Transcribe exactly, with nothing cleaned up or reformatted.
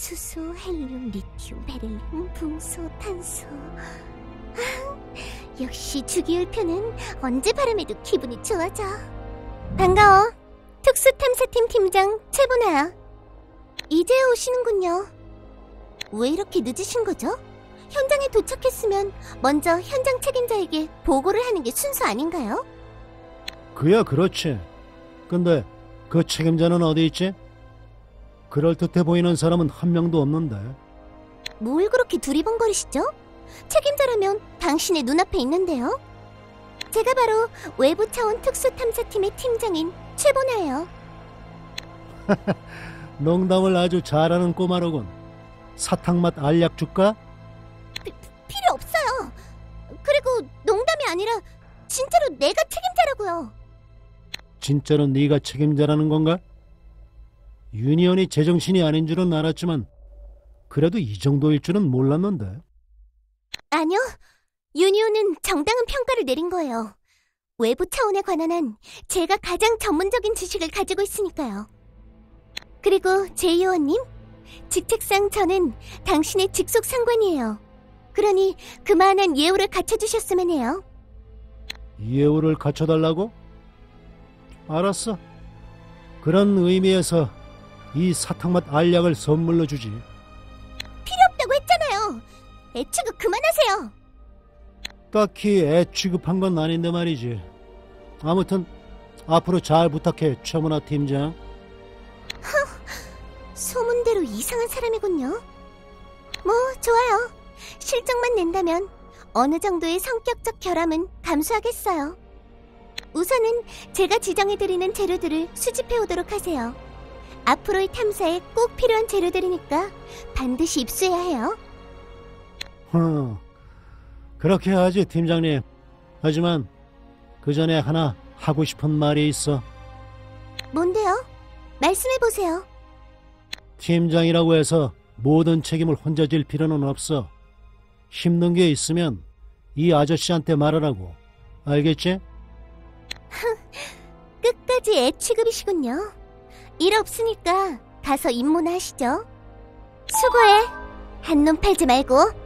수소, 헬륨, 리튬, 베릴륨, 붕소, 탄소. 아, 역시 주기율표는 언제 바람에도 기분이 좋아져. 반가워. 특수탐사팀 팀장 최보나야. 이제 오시는군요. 왜 이렇게 늦으신 거죠? 현장에 도착했으면 먼저 현장 책임자에게 보고를 하는 게 순서 아닌가요? 그야 그렇지. 근데 그 책임자는 어디 있지? 그럴듯해 보이는 사람은 한 명도 없는데. 뭘 그렇게 두리번거리시죠? 책임자라면 당신의 눈앞에 있는데요. 제가 바로 외부 차원 특수탐사팀의 팀장인 최보나예요. 농담을 아주 잘하는 꼬마로군. 사탕맛 알약 줄까? 피, 필요 없어요. 그리고 농담이 아니라 진짜로 내가 책임자라고요. 진짜로 네가 책임자라는 건가? 유니온이 제정신이 아닌 줄은 알았지만 그래도 이 정도일 줄은 몰랐는데. 아니요. 유니온은 정당한 평가를 내린 거예요. 외부 차원에 관한 한 제가 가장 전문적인 지식을 가지고 있으니까요. 그리고 제이오원님, 직책상 저는 당신의 직속 상관이에요. 그러니 그만한 예우를 갖춰주셨으면 해요. 예우를 갖춰달라고? 알았어. 그런 의미에서 이 사탕맛 알약을 선물로 주지. 필요 없다고 했잖아요. 애 취급 그만하세요. 딱히 애 취급한 건 아닌데 말이지. 아무튼 앞으로 잘 부탁해, 최문화 팀장. 소문대로 이상한 사람이군요. 뭐 좋아요. 실적만 낸다면 어느 정도의 성격적 결함은 감수하겠어요. 우선은 제가 지정해드리는 재료들을 수집해오도록 하세요. 앞으로의 탐사에 꼭 필요한 재료들이니까 반드시 입수해야 해요. 흠, 그렇게 하지, 팀장님. 하지만 그 전에 하나 하고 싶은 말이 있어. 뭔데요? 말씀해보세요. 팀장이라고 해서 모든 책임을 혼자 질 필요는 없어. 힘든 게 있으면 이 아저씨한테 말하라고. 알겠지? 끝까지 애 취급이시군요. 일 없으니까 가서 임무나 하시죠. 수고해. 한눈 팔지 말고